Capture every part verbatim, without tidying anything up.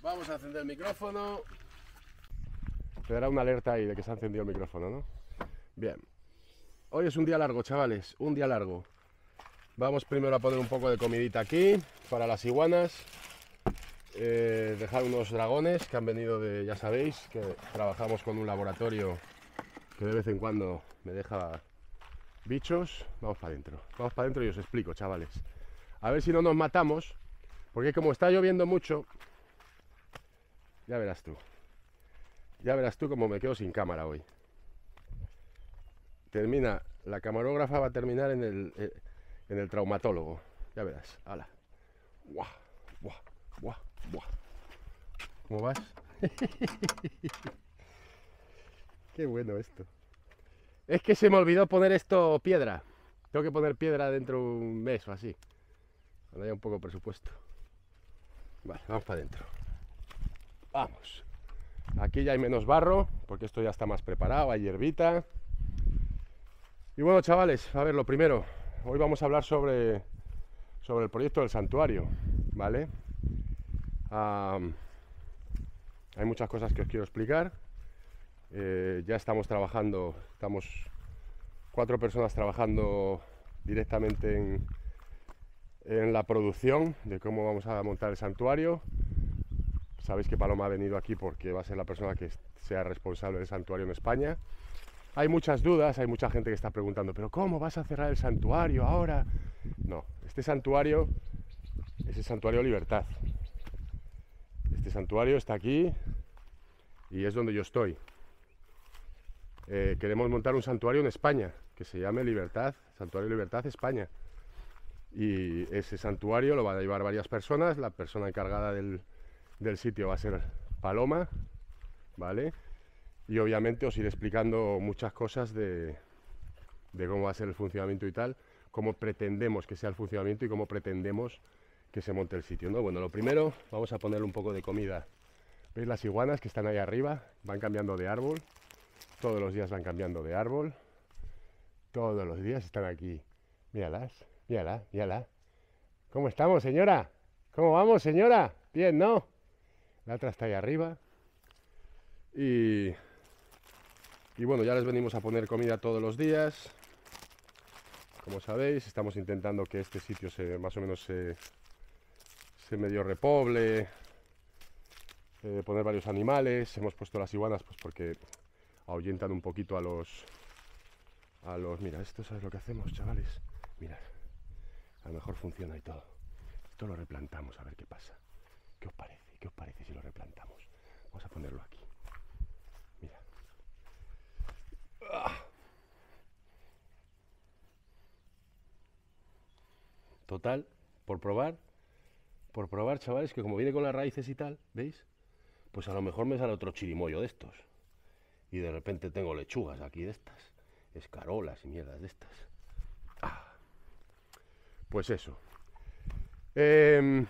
Vamos a encender el micrófono. Te dará una alerta ahí de que se ha encendido el micrófono, ¿no? Bien. Hoy es un día largo, chavales, un día largo. Vamos primero a poner un poco de comidita aquí para las iguanas. Eh, dejar unos dragones que han venido de, ya sabéis, que trabajamos con un laboratorio que de vez en cuando me deja bichos. Vamos para adentro, vamos para adentro y os explico, chavales. A ver si no nos matamos, porque como está lloviendo mucho, ya verás tú. Ya verás tú cómo me quedo sin cámara hoy. Termina, la camarógrafa va a terminar en el, eh, en el traumatólogo. Ya verás, hala. Buah, buah, buah, buah. ¿Cómo vas? Qué bueno esto. Es que se me olvidó poner esto piedra. Tengo que poner piedra dentro de un mes o así, cuando haya un poco de presupuesto. Vale, vamos para adentro. Vamos. Aquí ya hay menos barro, porque esto ya está más preparado, hay hierbita. Y bueno, chavales, a ver, lo primero, hoy vamos a hablar sobre, sobre el proyecto del santuario, ¿vale? Um, hay muchas cosas que os quiero explicar. Eh, ya estamos trabajando, estamos cuatro personas trabajando directamente en, en la producción de cómo vamos a montar el santuario. Sabéis que Paloma ha venido aquí porque va a ser la persona que sea responsable del santuario en España. Hay muchas dudas, hay mucha gente que está preguntando, ¿pero cómo vas a cerrar el santuario ahora? No, este santuario es el santuario Libertad. Este santuario está aquí y es donde yo estoy. Eh, queremos montar un santuario en España que se llame Libertad, Santuario Libertad España. Y ese santuario lo van a llevar varias personas. La persona encargada del, del sitio va a ser Paloma, ¿vale? Y obviamente os iré explicando muchas cosas de, de cómo va a ser el funcionamiento y tal, cómo pretendemos que sea el funcionamiento y cómo pretendemos que se monte el sitio, ¿no? Bueno, lo primero, vamos a ponerle un poco de comida. ¿Veis las iguanas que están ahí arriba? Van cambiando de árbol. Todos los días van cambiando de árbol. Todos los días están aquí. Míralas, mírala, mírala. ¿Cómo estamos, señora? ¿Cómo vamos, señora? Bien, ¿no? La otra está ahí arriba. Y... Y bueno, ya les venimos a poner comida todos los días. Como sabéis, estamos intentando que este sitio se, más o menos se, se medio repoble. Eh, poner varios animales. Hemos puesto las iguanas pues porque ahuyentan un poquito a los... A los... Mira, esto ¿sabes lo que hacemos, chavales? Mirad, a lo mejor funciona y todo. Esto lo replantamos, a ver qué pasa. ¿Qué os parece? ¿Qué os parece si lo replantamos? Vamos a ponerlo aquí. Mira. Total, por probar, por probar, chavales, que como viene con las raíces y tal, ¿veis? Pues a lo mejor me sale otro chirimoyo de estos. Y de repente tengo lechugas aquí de estas, escarolas y mierdas de estas. Ah. Pues eso. Eh,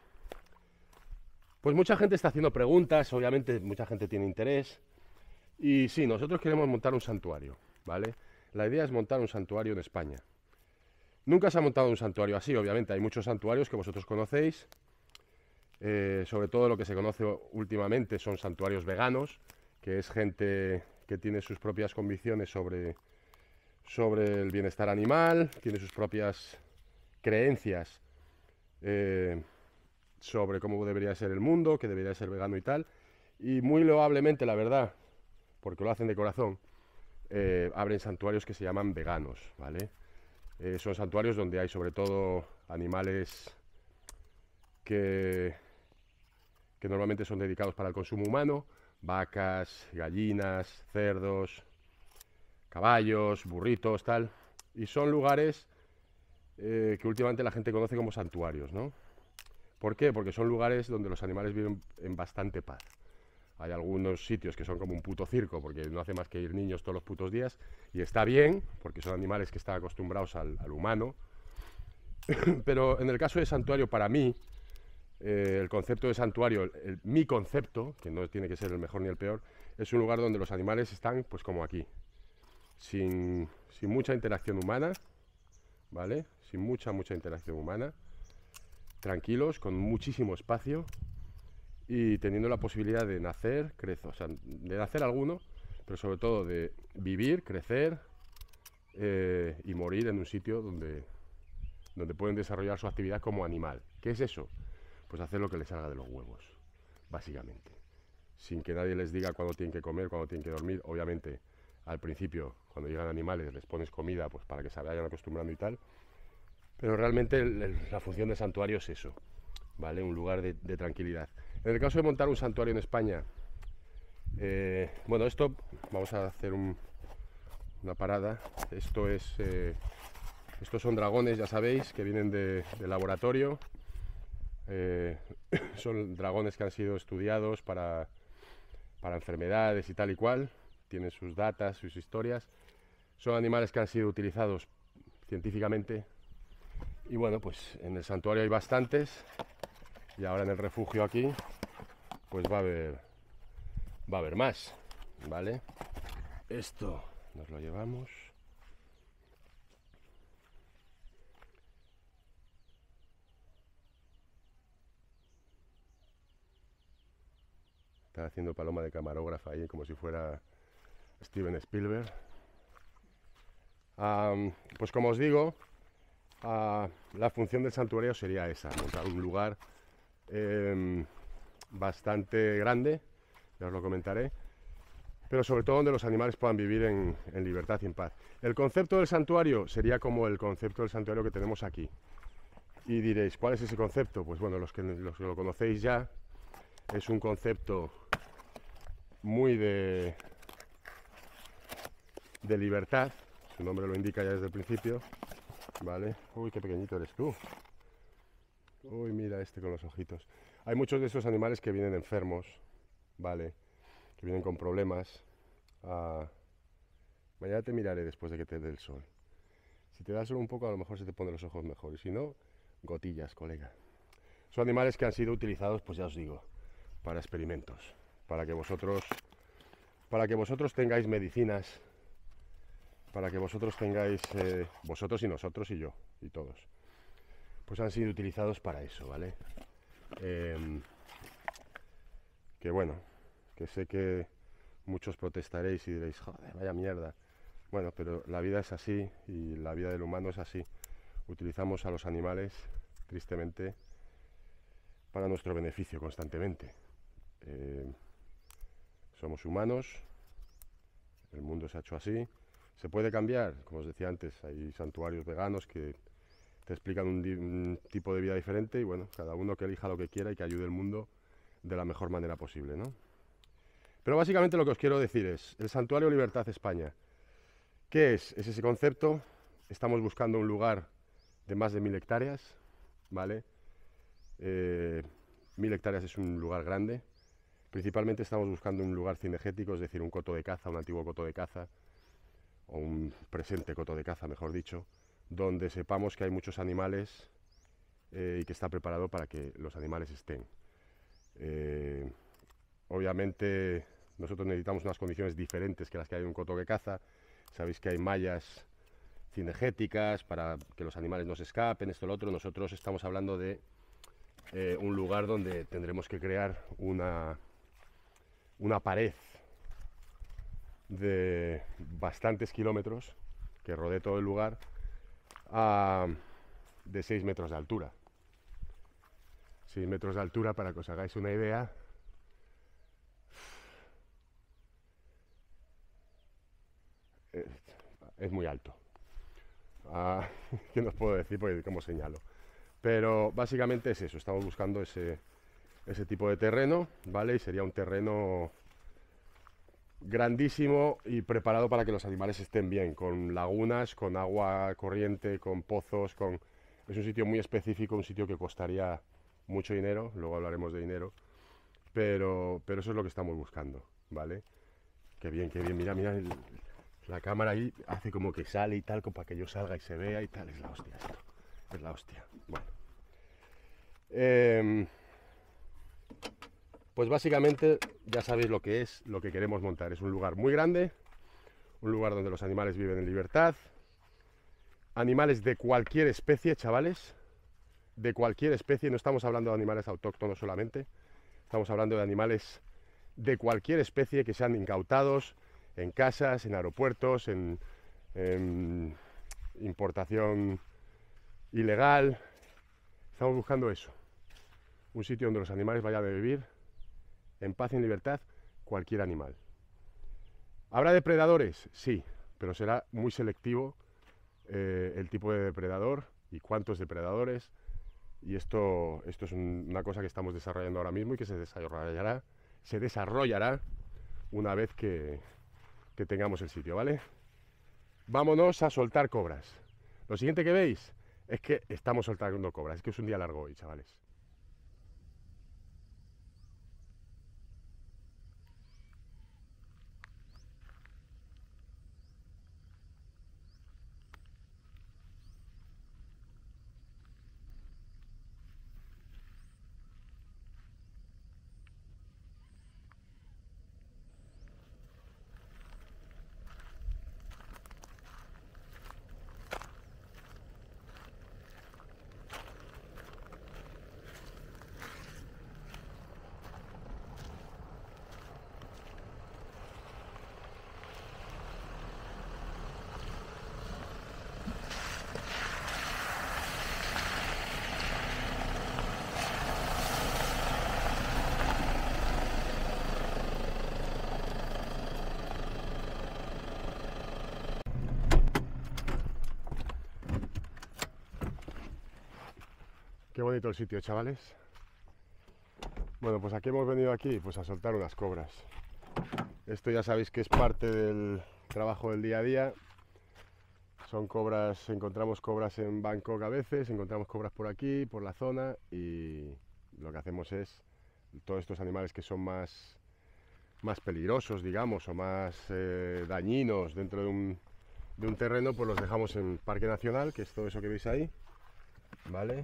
pues mucha gente está haciendo preguntas, obviamente mucha gente tiene interés. Y sí, nosotros queremos montar un santuario, ¿vale? La idea es montar un santuario en España. Nunca se ha montado un santuario así, obviamente. Hay muchos santuarios que vosotros conocéis. Eh, sobre todo lo que se conoce últimamente son santuarios veganos, que es gente que tiene sus propias convicciones sobre, sobre el bienestar animal, tiene sus propias creencias eh, sobre cómo debería ser el mundo, que debería ser vegano y tal. Y muy loablemente, la verdad, porque lo hacen de corazón, eh, abren santuarios que se llaman veganos, ¿vale? Eh, son santuarios donde hay sobre todo animales que, que normalmente son dedicados para el consumo humano, vacas, gallinas, cerdos, caballos, burritos, tal. Y son lugares eh, que últimamente la gente conoce como santuarios, ¿no? ¿Por qué? Porque son lugares donde los animales viven en bastante paz. Hay algunos sitios que son como un puto circo, porque no hace más que ir niños todos los putos días, y está bien, porque son animales que están acostumbrados al, al humano. Pero en el caso de santuario, para mí, eh, el concepto de santuario, el, el, mi concepto, que no tiene que ser el mejor ni el peor, es un lugar donde los animales están, pues como aquí, sin, sin mucha interacción humana, ¿vale? Sin mucha, mucha interacción humana, tranquilos, con muchísimo espacio. y teniendo la posibilidad de nacer, crecer, o sea, de nacer alguno, pero sobre todo de vivir, crecer eh, y morir en un sitio donde, donde pueden desarrollar su actividad como animal. ¿Qué es eso? Pues hacer lo que les salga de los huevos, básicamente. Sin que nadie les diga cuándo tienen que comer, cuándo tienen que dormir. Obviamente, al principio, cuando llegan animales, les pones comida pues para que se vayan acostumbrando y tal. Pero realmente el, el, la función del santuario es eso, ¿vale? Un lugar de, de tranquilidad. En el caso de montar un santuario en España, eh, bueno, esto, vamos a hacer un, una parada. Esto es, eh, estos son dragones, ya sabéis, que vienen de, de laboratorio. Eh, son dragones que han sido estudiados para, para enfermedades y tal y cual. Tienen sus datas, sus historias. Son animales que han sido utilizados científicamente. Y bueno, pues en el santuario hay bastantes. Y ahora en el refugio aquí, pues va a haber, va a haber más, ¿vale? Esto nos lo llevamos. Está haciendo paloma de camarógrafa ahí como si fuera Steven Spielberg. Um, pues como os digo, uh, la función del santuario sería esa, montar un lugar eh, bastante grande, ya os lo comentaré, pero sobre todo donde los animales puedan vivir en, en libertad y en paz. El concepto del santuario sería como el concepto del santuario que tenemos aquí. Y diréis, ¿cuál es ese concepto? Pues bueno, los que, los que lo conocéis ya, es un concepto muy de, de libertad, su nombre lo indica ya desde el principio, ¿vale? Uy, qué pequeñito eres tú. Uy, mira este con los ojitos. Hay muchos de esos animales que vienen enfermos, ¿vale? Que vienen con problemas. Ah, mañana te miraré después de que te dé el sol. Si te da solo un poco, a lo mejor se te ponen los ojos mejor. Y si no, gotillas, colega. Son animales que han sido utilizados, pues ya os digo, para experimentos. Para que vosotros, para que vosotros tengáis medicinas. Para que vosotros tengáis, eh, vosotros y nosotros y yo, y todos. Pues han sido utilizados para eso, ¿vale? Eh, que bueno, que sé que muchos protestaréis y diréis, joder, vaya mierda. Bueno, pero la vida es así y la vida del humano es así. Utilizamos a los animales, tristemente, para nuestro beneficio constantemente. Eh, somos humanos, el mundo se ha hecho así. ¿Se puede cambiar? Como os decía antes, hay santuarios veganos que te explican un, un tipo de vida diferente y bueno, cada uno que elija lo que quiera y que ayude al mundo de la mejor manera posible, ¿no? Pero básicamente lo que os quiero decir es, el Santuario Libertad España, ¿qué es? Es ese concepto. Estamos buscando un lugar de más de mil hectáreas, ¿vale? Eh, mil hectáreas es un lugar grande. Principalmente estamos buscando un lugar cinegético, es decir, un coto de caza, un antiguo coto de caza, o un presente coto de caza, mejor dicho, donde sepamos que hay muchos animales eh, y que está preparado para que los animales estén. Eh, obviamente nosotros necesitamos unas condiciones diferentes que las que hay en un coto de caza. Sabéis que hay mallas cinegéticas para que los animales no se escapen, esto, lo otro. Nosotros estamos hablando de eh, un lugar donde tendremos que crear una, una pared de bastantes kilómetros que rodee todo el lugar a, de seis metros de altura. seis metros de altura, para que os hagáis una idea, es, es muy alto. Ah, ¿qué os puedo decir? Pues como señalo. Pero básicamente es eso, estamos buscando ese, ese tipo de terreno, ¿vale? Y sería un terreno grandísimo y preparado para que los animales estén bien, con lagunas, con agua corriente, con pozos, con... Es un sitio muy específico, un sitio que costaría mucho dinero, luego hablaremos de dinero, pero, pero eso es lo que estamos buscando, ¿vale? Qué bien, qué bien, mira, mira, el, la cámara ahí hace como que sale y tal, como para que yo salga y se vea y tal, es la hostia esto, es la hostia, bueno. Eh, pues básicamente ya sabéis lo que es, lo que queremos montar, es un lugar muy grande, un lugar donde los animales viven en libertad, animales de cualquier especie, chavales, de cualquier especie, no estamos hablando de animales autóctonos solamente, Estamos hablando de animales de cualquier especie que sean incautados en casas, en aeropuertos, en, en importación ilegal. Estamos buscando eso, un sitio donde los animales vayan a vivir en paz y en libertad, cualquier animal. ¿Habrá depredadores? Sí, pero será muy selectivo eh, el tipo de depredador y cuántos depredadores. Y esto, esto es un, una cosa que estamos desarrollando ahora mismo y que se desarrollará, se desarrollará una vez que, que tengamos el sitio, ¿vale? Vámonos a soltar cobras. Lo siguiente que veis es que estamos soltando cobras, es que es un día largo hoy, chavales. Qué bonito el sitio, chavales. Bueno, pues aquí hemos venido aquí pues a soltar unas cobras. Esto ya sabéis que es parte del trabajo del día a día. Son cobras, encontramos cobras en Bangkok a veces, encontramos cobras por aquí, por la zona, y lo que hacemos es todos estos animales que son más, más peligrosos, digamos, o más eh, dañinos dentro de un, de un terreno, pues los dejamos en Parque Nacional, que es todo eso que veis ahí, ¿vale?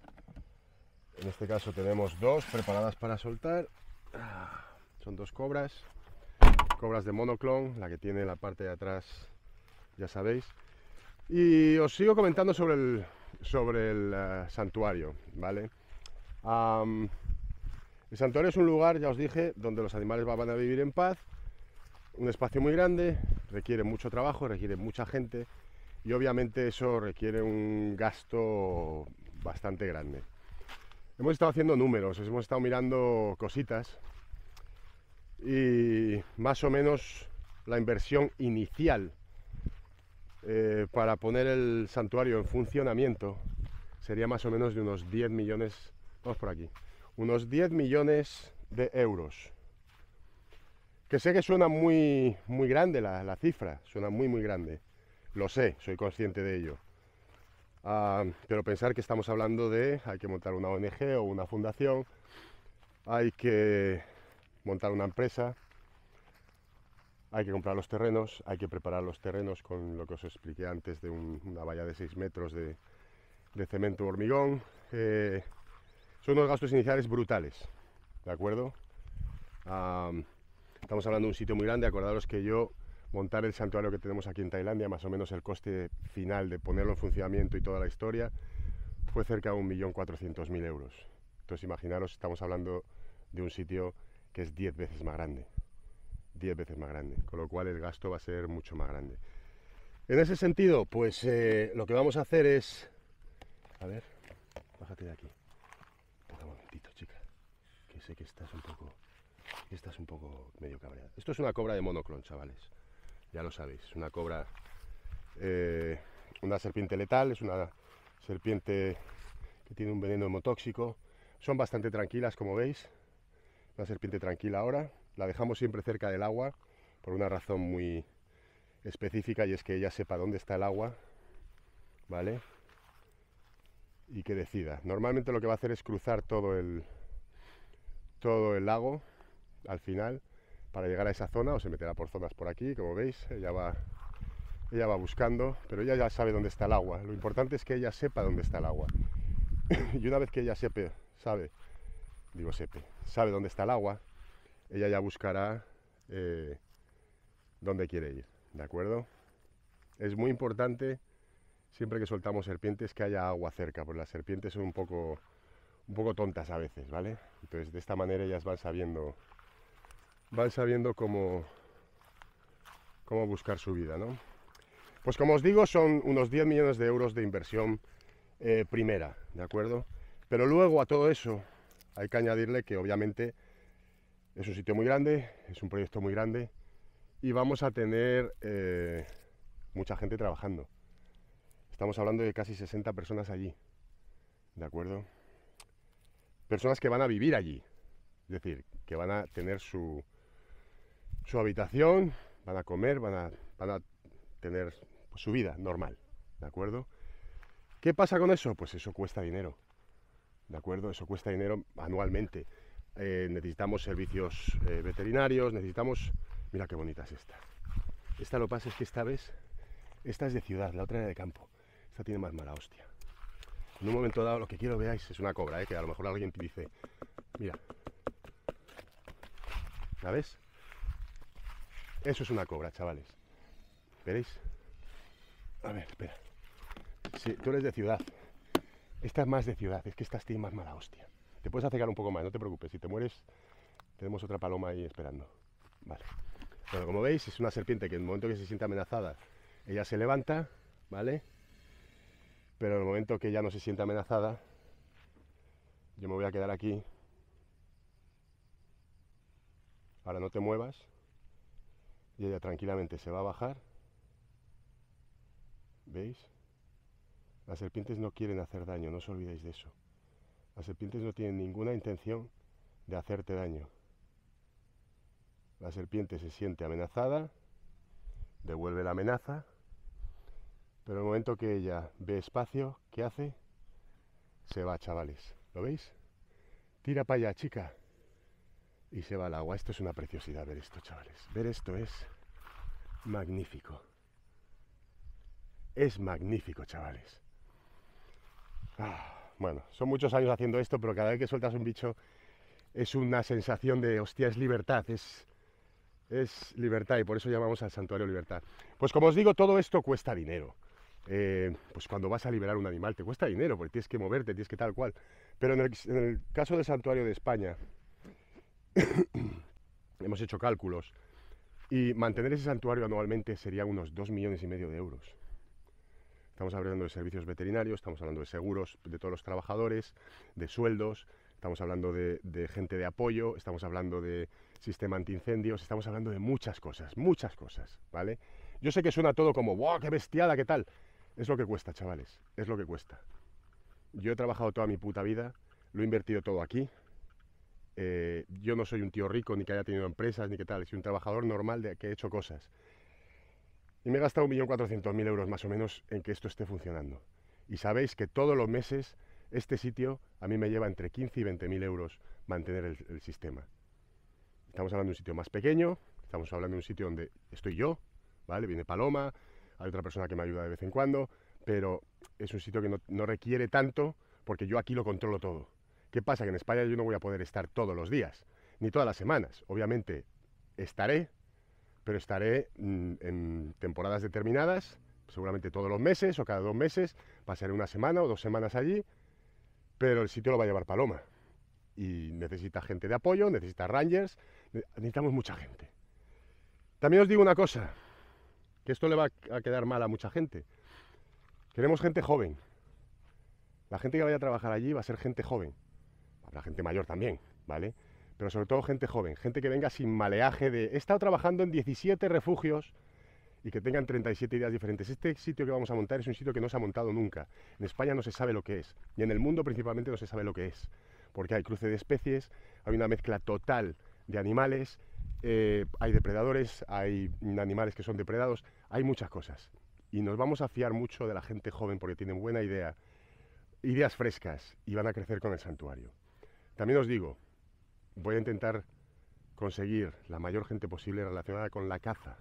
En este caso tenemos dos preparadas para soltar. Son dos cobras, cobras de monoclon, la que tiene la parte de atrás, ya sabéis. Y os sigo comentando sobre el, sobre el uh, santuario, ¿vale? Um, el santuario es un lugar, ya os dije, donde los animales van a vivir en paz. Un espacio muy grande, requiere mucho trabajo, requiere mucha gente y obviamente eso requiere un gasto bastante grande. Hemos estado haciendo números, hemos estado mirando cositas y más o menos la inversión inicial eh, para poner el santuario en funcionamiento sería más o menos de unos diez millones, vamos por aquí, unos diez millones de euros. Que sé que suena muy, muy grande la, la cifra, suena muy muy grande, lo sé, soy consciente de ello. Uh, pero pensar que estamos hablando de, hay que montar una O N G o una fundación, hay que montar una empresa, hay que comprar los terrenos, hay que preparar los terrenos con lo que os expliqué antes de un, una valla de seis metros de, de cemento hormigón. Eh, son unos gastos iniciales brutales, ¿de acuerdo? Uh, estamos hablando de un sitio muy grande, acordaros que yo montar el santuario que tenemos aquí en Tailandia, más o menos el coste final de ponerlo en funcionamiento y toda la historia, fue cerca de un millón cuatrocientos mil euros. Entonces imaginaros, estamos hablando de un sitio que es diez veces más grande, diez veces más grande, con lo cual el gasto va a ser mucho más grande. En ese sentido, pues eh, lo que vamos a hacer es... A ver, bájate de aquí. Un momentito, chica, que sé que estás un poco... que estás un poco medio cabreada. Esto es una cobra de monoclon, chavales. Ya lo sabéis, una cobra, eh, una serpiente letal, es una serpiente que tiene un veneno hemotóxico. Son bastante tranquilas, como veis, una serpiente tranquila ahora. La dejamos siempre cerca del agua por una razón muy específica, y es que ella sepa dónde está el agua, ¿vale? Y que decida. Normalmente lo que va a hacer es cruzar todo el, todo el lago al final para llegar a esa zona, o se meterá por zonas por aquí, como veis, ella va, ella va buscando, pero ella ya sabe dónde está el agua. Lo importante es que ella sepa dónde está el agua. Y una vez que ella sepe, sabe, digo sepe, sabe dónde está el agua, ella ya buscará eh, dónde quiere ir, ¿de acuerdo? Es muy importante, siempre que soltamos serpientes, que haya agua cerca, porque las serpientes son un poco, un poco tontas a veces, ¿vale? Entonces de esta manera ellas van sabiendo, van sabiendo cómo, cómo buscar su vida, ¿no? Pues como os digo, son unos diez millones de euros de inversión eh, primera, ¿de acuerdo? Pero luego a todo eso hay que añadirle que obviamente es un sitio muy grande, es un proyecto muy grande y vamos a tener eh, mucha gente trabajando. Estamos hablando de casi sesenta personas allí, ¿de acuerdo? Personas que van a vivir allí, es decir, que van a tener su, su habitación, van a comer, van a, van a tener pues, su vida normal, ¿de acuerdo? ¿Qué pasa con eso? Pues eso cuesta dinero, ¿de acuerdo? Eso cuesta dinero anualmente. Eh, necesitamos servicios eh, veterinarios, necesitamos... Mira qué bonita es esta. Esta lo que pasa es que esta vez, esta es de ciudad, la otra era de campo. Esta tiene más mala hostia. En un momento dado lo que quiero veáis es una cobra, ¿eh? Que a lo mejor alguien dice, mira, ¿la ves? Eso es una cobra, chavales. ¿Veréis? A ver, espera. Sí, tú eres de ciudad. Esta es más de ciudad, es que esta tiene más mala hostia. Te puedes acercar un poco más, no te preocupes. Si te mueres, tenemos otra paloma ahí esperando. Vale. Bueno, como veis, es una serpiente que en el momento que se siente amenazada, ella se levanta, ¿vale? Pero en el momento que ella no se siente amenazada, yo me voy a quedar aquí. Ahora no te muevas. Y ella tranquilamente se va a bajar. ¿Veis? Las serpientes no quieren hacer daño, no os olvidéis de eso. Las serpientes no tienen ninguna intención de hacerte daño. La serpiente se siente amenazada, devuelve la amenaza, pero en el momento que ella ve espacio, ¿qué hace? Se va, chavales. ¿Lo veis? Tira para allá, chica. Y se va al agua. Esto es una preciosidad ver esto, chavales. Ver esto es magnífico. Es magnífico, chavales. Ah, bueno, son muchos años haciendo esto, pero cada vez que sueltas un bicho es una sensación de, hostia, es libertad, es, es libertad, y por eso llamamos al santuario libertad. Pues como os digo, todo esto cuesta dinero. Eh, pues cuando vas a liberar un animal te cuesta dinero, porque tienes que moverte, tienes que tal cual. Pero en el, en el caso del santuario de España, hemos hecho cálculos, y mantener ese santuario anualmente sería unos dos millones y medio de euros. Estamos hablando de servicios veterinarios, estamos hablando de seguros de todos los trabajadores, de sueldos, estamos hablando de, de gente de apoyo, estamos hablando de sistema antiincendios, estamos hablando de muchas cosas, muchas cosas, ¿vale? Yo sé que suena todo como, ¡wow, qué bestiada, qué tal! Es lo que cuesta, chavales, es lo que cuesta. Yo he trabajado toda mi puta vida, lo he invertido todo aquí. Eh, yo no soy un tío rico, ni que haya tenido empresas, ni que tal, soy un trabajador normal de que he hecho cosas. Y me he gastado un millón cuatrocientos mil euros más o menos en que esto esté funcionando. Y sabéis que todos los meses este sitio a mí me lleva entre quince y veinte mil euros mantener el, el sistema. Estamos hablando de un sitio más pequeño, estamos hablando de un sitio donde estoy yo, ¿vale? Viene Paloma, hay otra persona que me ayuda de vez en cuando, pero es un sitio que no, no requiere tanto porque yo aquí lo controlo todo. ¿Qué pasa? Que en España yo no voy a poder estar todos los días, ni todas las semanas. Obviamente estaré, pero estaré mm, en temporadas determinadas, seguramente todos los meses o cada dos meses, pasaré una semana o dos semanas allí, pero el sitio lo va a llevar Paloma. Y necesita gente de apoyo, necesita rangers, necesitamos mucha gente. También os digo una cosa, que esto le va a quedar mal a mucha gente. Queremos gente joven. La gente que vaya a trabajar allí va a ser gente joven. Habrá gente mayor también, ¿vale? Pero sobre todo gente joven, gente que venga sin maleaje de... He estado trabajando en diecisiete refugios y que tengan treinta y siete ideas diferentes. Este sitio que vamos a montar es un sitio que no se ha montado nunca. En España no se sabe lo que es, y en el mundo principalmente no se sabe lo que es. Porque hay cruce de especies, hay una mezcla total de animales, eh, hay depredadores, hay animales que son depredados, hay muchas cosas. Y nos vamos a fiar mucho de la gente joven porque tienen buena idea, ideas frescas, y van a crecer con el santuario. También os digo, voy a intentar conseguir la mayor gente posible relacionada con la caza.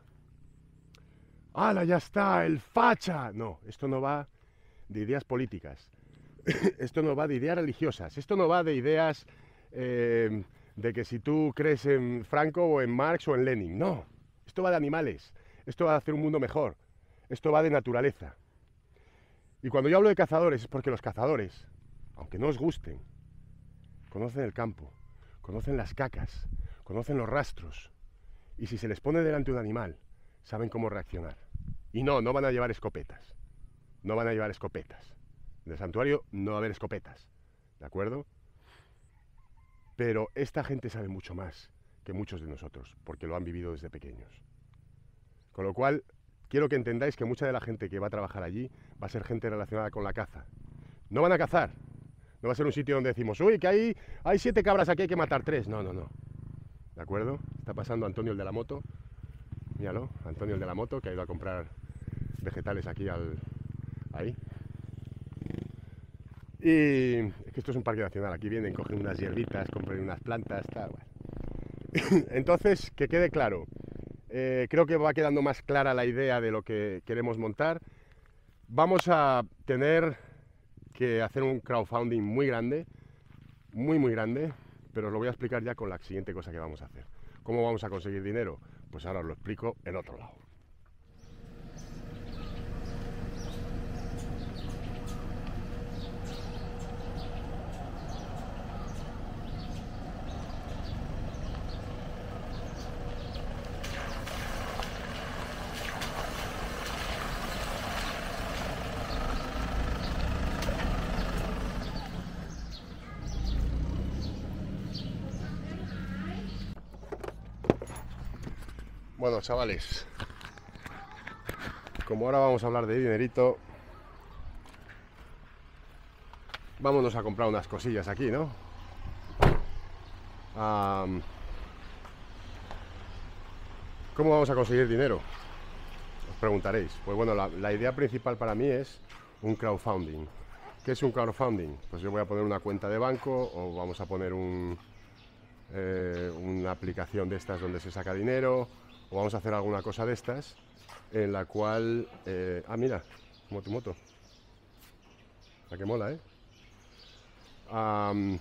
¡Hala, ya está! ¡El facha! No, esto no va de ideas políticas. Esto no va de ideas religiosas. Esto no va de ideas eh, de que si tú crees en Franco o en Marx o en Lenin. No, esto va de animales. Esto va a hacer un mundo mejor. Esto va de naturaleza. Y cuando yo hablo de cazadores es porque los cazadores, aunque no os gusten, conocen el campo, conocen las cacas, conocen los rastros. Y si se les pone delante un animal, saben cómo reaccionar. Y no, no van a llevar escopetas. No van a llevar escopetas. En el santuario no va a haber escopetas, ¿de acuerdo? Pero esta gente sabe mucho más que muchos de nosotros, porque lo han vivido desde pequeños. Con lo cual, quiero que entendáis que mucha de la gente que va a trabajar allí va a ser gente relacionada con la caza. No van a cazar. No va a ser un sitio donde decimos, uy, que hay, hay siete cabras aquí, hay que matar tres. No, no, no. ¿De acuerdo? Está pasando Antonio el de la moto. Míralo, Antonio el de la moto, que ha ido a comprar vegetales aquí al... ahí. Y es que esto es un parque nacional. Aquí vienen, cogen unas hierbitas, compran unas plantas, tal, bueno. Entonces, que quede claro. Eh, creo que va quedando más clara la idea de lo que queremos montar. Vamos a tener que hacer un crowdfunding muy grande, muy muy grande, pero os lo voy a explicar ya con la siguiente cosa que vamos a hacer. ¿Cómo vamos a conseguir dinero? Pues ahora os lo explico en otro lado. Bueno, chavales, como ahora vamos a hablar de dinerito, vámonos a comprar unas cosillas aquí, ¿no? Um, ¿Cómo vamos a conseguir dinero? Os preguntaréis. Pues bueno, la, la idea principal para mí es un crowdfunding. ¿Qué es un crowdfunding? Pues yo voy a poner una cuenta de banco o vamos a poner un, eh, una aplicación de estas donde se saca dinero, o vamos a hacer alguna cosa de estas en la cual... Eh, ah, mira, moto, moto. La que mola, ¿eh? Um,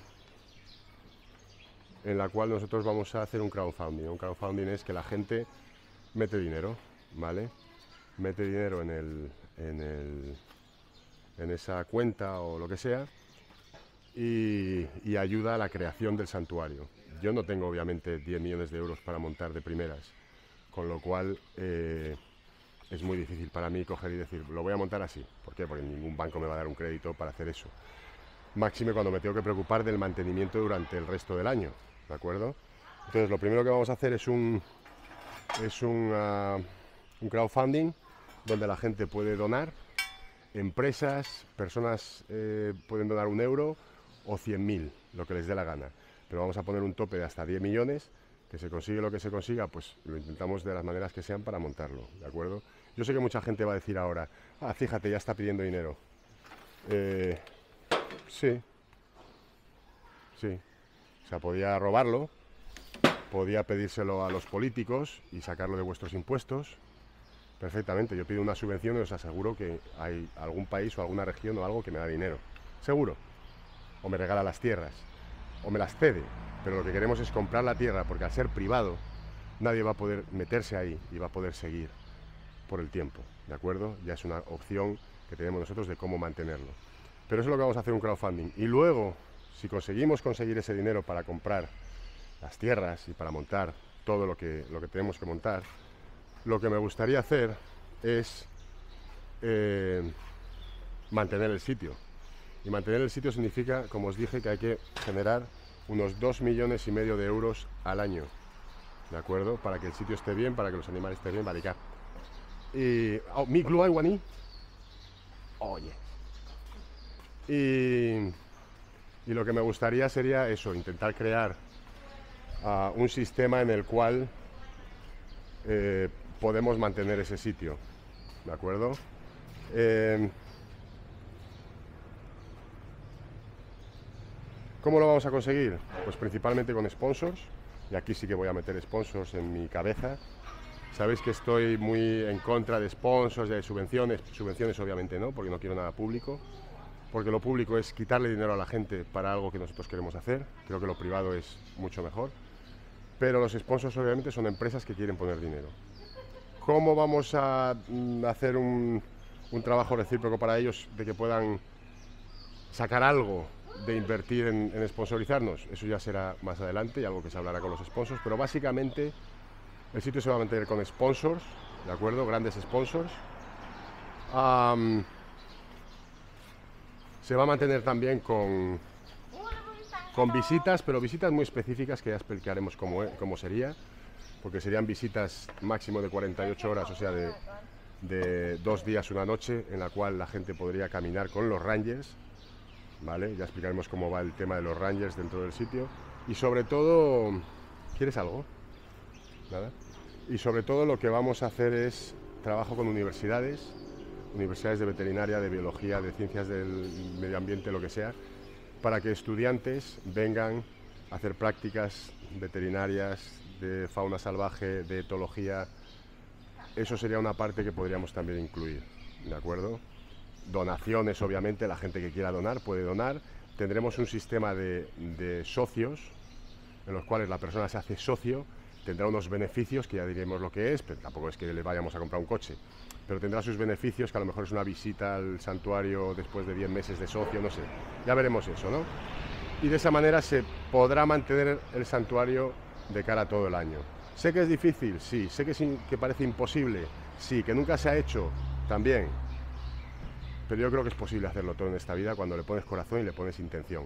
en la cual nosotros vamos a hacer un crowdfunding. Un crowdfunding es que la gente mete dinero, ¿vale? Mete dinero en, el, en, el, en esa cuenta o lo que sea y, y ayuda a la creación del santuario. Yo no tengo obviamente diez millones de euros para montar de primeras, con lo cual eh, es muy difícil para mí coger y decir, lo voy a montar así. ¿Por qué? Porque ningún banco me va a dar un crédito para hacer eso. Máxime cuando me tengo que preocupar del mantenimiento durante el resto del año, ¿de acuerdo? Entonces lo primero que vamos a hacer es un, es un, uh, un crowdfunding donde la gente puede donar, empresas, personas eh, pueden donar un euro o cien mil, lo que les dé la gana. Pero vamos a poner un tope de hasta diez millones, que se consigue lo que se consiga, pues lo intentamos de las maneras que sean para montarlo, ¿de acuerdo? Yo sé que mucha gente va a decir ahora, ah, fíjate, ya está pidiendo dinero. Eh, sí, sí, o sea, podía robarlo, podía pedírselo a los políticos y sacarlo de vuestros impuestos, perfectamente. Yo pido una subvención y os aseguro que hay algún país o alguna región o algo que me da dinero, seguro, o me regala las tierras, o me las cede. Pero lo que queremos es comprar la tierra, porque al ser privado nadie va a poder meterse ahí y va a poder seguir por el tiempo, ¿de acuerdo? Ya es una opción que tenemos nosotros de cómo mantenerlo. Pero eso es lo que vamos a hacer, un crowdfunding. Y luego, si conseguimos conseguir ese dinero para comprar las tierras y para montar todo lo que, lo que tenemos que montar, lo que me gustaría hacer es eh, mantener el sitio. Y mantener el sitio significa, como os dije, que hay que generar unos dos millones y medio de euros al año, ¿de acuerdo? Para que el sitio esté bien, para que los animales estén bien, baricar. Y... Oh, mi glue I want Oye. Y, y lo que me gustaría sería eso, intentar crear uh, un sistema en el cual eh, podemos mantener ese sitio, ¿de acuerdo? Eh, ¿Cómo lo vamos a conseguir? Pues principalmente con sponsors, y aquí sí que voy a meter sponsors en mi cabeza. Sabéis que estoy muy en contra de sponsors, de subvenciones, subvenciones obviamente no, porque no quiero nada público, porque lo público es quitarle dinero a la gente para algo que nosotros queremos hacer, creo que lo privado es mucho mejor, pero los sponsors obviamente son empresas que quieren poner dinero. ¿Cómo vamos a hacer un, un trabajo recíproco para ellos de que puedan sacar algo de invertir en, en sponsorizarnos, eso ya será más adelante y algo que se hablará con los sponsors, pero básicamente el sitio se va a mantener con sponsors, ¿de acuerdo? Grandes sponsors. Um, se va a mantener también con, con visitas, pero visitas muy específicas que ya explicaremos cómo, cómo sería, porque serían visitas máximo de cuarenta y ocho horas, o sea, de, de dos días, una noche, en la cual la gente podría caminar con los rangers, ¿vale? Ya explicaremos cómo va el tema de los rangers dentro del sitio. Y sobre todo, ¿quieres algo? Nada. Y sobre todo lo que vamos a hacer es trabajo con universidades, universidades de veterinaria, de biología, de ciencias del medio ambiente, lo que sea, para que estudiantes vengan a hacer prácticas veterinarias, de fauna salvaje, de etología. Eso sería una parte que podríamos también incluir, ¿de acuerdo? Donaciones, obviamente, la gente que quiera donar puede donar. Tendremos un sistema de, de socios, en los cuales la persona se hace socio, tendrá unos beneficios, que ya diremos lo que es, pero tampoco es que le vayamos a comprar un coche, pero tendrá sus beneficios, que a lo mejor es una visita al santuario después de diez meses de socio, no sé, ya veremos eso, ¿no? Y de esa manera se podrá mantener el santuario de cara a todo el año. Sé que es difícil, sí, sé que, es in, que parece imposible, sí, que nunca se ha hecho, también, pero yo creo que es posible hacerlo todo en esta vida cuando le pones corazón y le pones intención.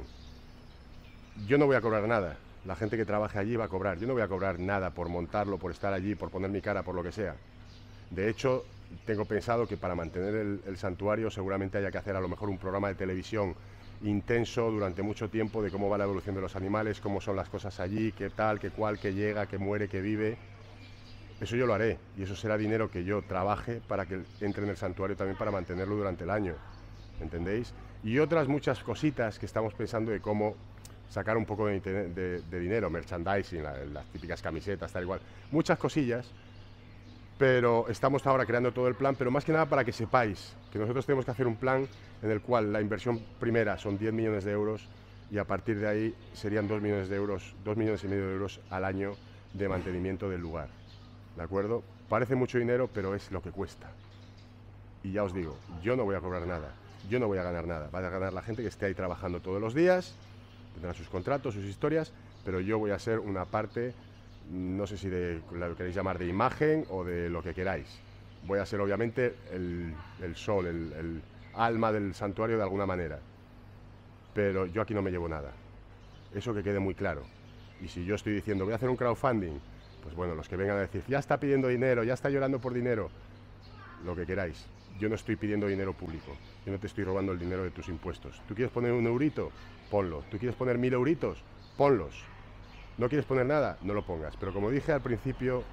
Yo no voy a cobrar nada, la gente que trabaje allí va a cobrar, yo no voy a cobrar nada por montarlo, por estar allí, por poner mi cara, por lo que sea. De hecho, tengo pensado que para mantener el, el santuario seguramente haya que hacer a lo mejor un programa de televisión intenso durante mucho tiempo de cómo va la evolución de los animales, cómo son las cosas allí, qué tal, qué cual, qué llega, qué muere, qué vive. Eso yo lo haré y eso será dinero que yo trabaje para que entre en el santuario también para mantenerlo durante el año, ¿entendéis? Y otras muchas cositas que estamos pensando de cómo sacar un poco de, de, de dinero, merchandising, la, las típicas camisetas, tal igual, muchas cosillas, pero estamos ahora creando todo el plan, pero más que nada para que sepáis que nosotros tenemos que hacer un plan en el cual la inversión primera son diez millones de euros y a partir de ahí serían dos millones de euros, dos millones y medio de euros al año de mantenimiento del lugar, ¿de acuerdo? Parece mucho dinero, pero es lo que cuesta. Y ya os digo, yo no voy a cobrar nada, yo no voy a ganar nada, va a ganar la gente que esté ahí trabajando todos los días, tendrán sus contratos, sus historias, pero yo voy a ser una parte, no sé si de lo queréis llamar de imagen o de lo que queráis. Voy a ser obviamente el, el sol, el, el alma del santuario de alguna manera, pero yo aquí no me llevo nada, eso que quede muy claro. Y si yo estoy diciendo voy a hacer un crowdfunding, pues bueno, los que vengan a decir ya está pidiendo dinero, ya está llorando por dinero, lo que queráis. Yo no estoy pidiendo dinero público, yo no te estoy robando el dinero de tus impuestos. ¿Tú quieres poner un eurito? Ponlo. ¿Tú quieres poner mil euritos? Ponlos. ¿No quieres poner nada? No lo pongas. Pero como dije al principio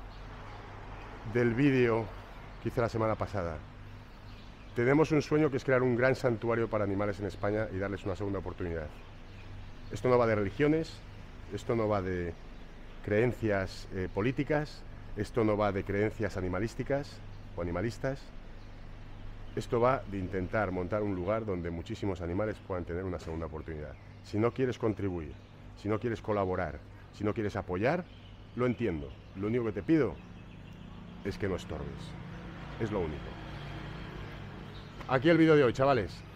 del vídeo que hice la semana pasada, tenemos un sueño que es crear un gran santuario para animales en España y darles una segunda oportunidad. Esto no va de religiones, esto no va de creencias eh, políticas, esto no va de creencias animalísticas o animalistas. Esto va de intentar montar un lugar donde muchísimos animales puedan tener una segunda oportunidad. Si no quieres contribuir, si no quieres colaborar, si no quieres apoyar, lo entiendo. Lo único que te pido es que no estorbes. Es lo único. Aquí el vídeo de hoy, chavales.